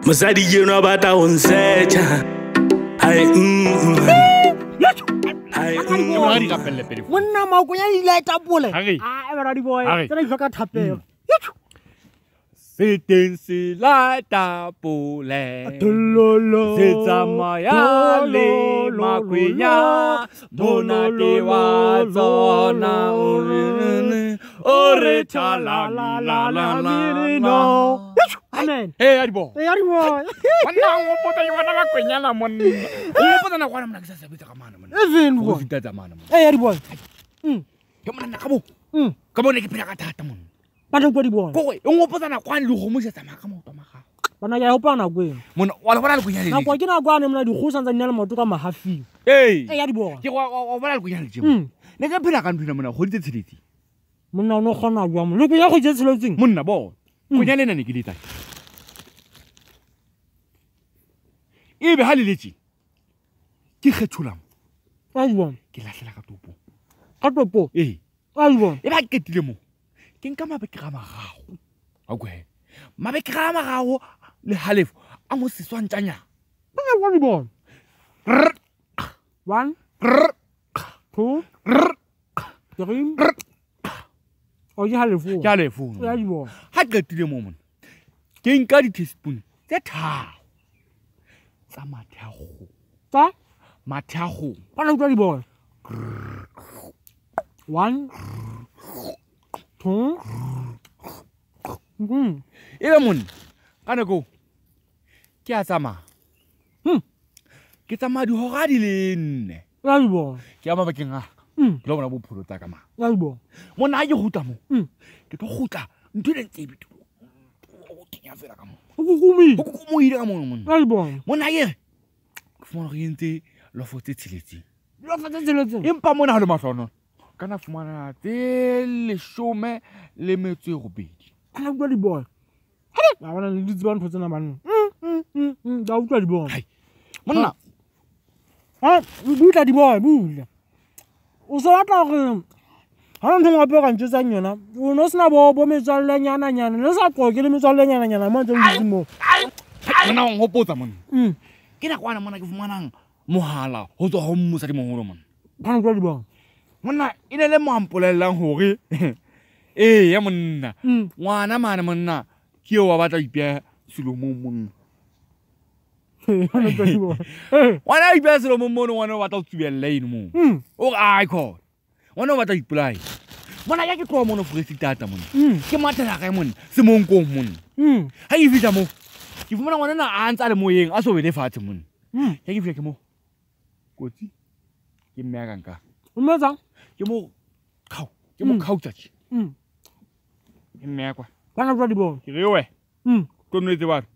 Mosadi yeno batla ho nsecha. Hai Monna mako ya ile tapole. Hage. Everybody boy. Tsena di hloka thapelo. Seteng se la tapole. Tololo. Se tsamaya le makwenya. Monate wa tsona o re thala la la la la. Amen. Hey adibo. Hey boy. Wanna ngopota yona makwenya la monna. Ngopota na kwana mna ke sa sebetsa ka mana monna. Even Go boy. fita tsa mana monna. Hey boy. Ke monna ka bo. Ka bona ke phela ka thata monna. Batla go di bona. Go e ngopota na kwana le go mo setsa maka mo tomaga. Bana ya hopa na kweng. Monna wa bona le go nyale. Na kwa ke na kwa ne mna di go santsa nna le moto ka mahafi. Hey. Hey boy. Ke wa bona le go nyale jemo. Ne ka phela ka nthuna monna go ditse tsheditsi. Monna o no gona jwa mo. Le go ya go je tsheletseng. Monna bo. Go nyale nane ke ditsa. Ebe ha le letse. Ke kgetholang. Ai bona. Ke lahlela ka topo. Ka topo. Eh. Ai bona. E ba ke tile mo. Ke nka mabeke ga magago. Okay. Mabeke ga magago le halefo a mo seswantshanya. Bana wa di bona. 1 2 3 O ya halefo. Ke halefo. Ai bona. Ha ke tile mo mona. Ke nka di teaspoon tse tharo. Tsa mathago. Ta Mathago. bana utlwa di bona. 1 2 Ebe monna ka nako ke a tsamaya. Ke tsamaya dihora di le 4. Ai bona. Ke ya mabakeng a. Ke lo bona bophelo tsa ka ma. Ai bona. Monna ha ke gutla mo. Ke tlo gutla ntho le ntse bitu. O kenya fela ka mo. O kukumi. O mo ile ka mo monna. Ai bona. Monna ye. Ke fumana re entse lofo tse tshiletseng. Lo fa tseletseng. Empa mona ha le mahlono. Kana fumana tse 18. Ana utlwa di bona. Ha bana le ditsi ba ntho tsena banna. Da utlwa di bona. Monna Ha butla di bona bula. O so batla gore ha ntho ngape ka ntsetsa nyona. O no sena bo metswalle nyana le sa qoke le metswalle nyana mo ntse o mo. monna o ngopotsa monna. Ke na kwana monna ke fumanang mohala ho tswa ho mmusa di moholo monna. Bana utlwa di bona. Monna ine le mampolellang hore ya monna ngwana mana monna ke o wa batla ipeya selomong monna. Bana utlwa di bona. Ngwana ipeya selomong mona ngwana o batla ho tsubella eno mo. O ai khona. Ngwana o batla ipolaya. Monna ya ke tloa mona Foreisetata monna. Ke mathela ga monna semonkong monna. Ha e fitla mo ke fumana ngwana na a ntsa le moyeng a so wele fatshe monna. Ya ke fitla ke mo kotsi ke mmea ka nka. O metsa Ke mo khautsa. Ke mmea kwa. bana utlwa di bona. Ke re we. Tonetse batho.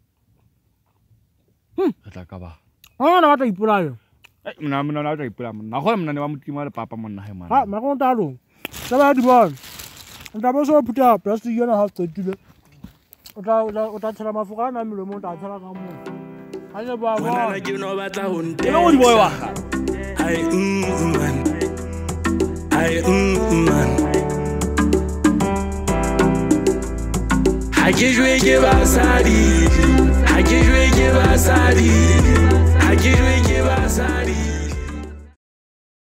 Re tla ka ba. Ha na batla ipolaya. Monna na tla ipola monna. Go monna ne wa motima le papa monna he mana. Ha ma go ntalo. Sa ba di bona. Nta bo so phuta plastic yona ha qetile. O tla tshela mafura na melo mo tla tshela ka mo. Ha le ba Bona la ke no batla ho Ke no di boy wa. Hai man. Hai man. Ha ke jwe ke basadi. Ha ke jwe ke basadi. Ha ke jwe ke basadi.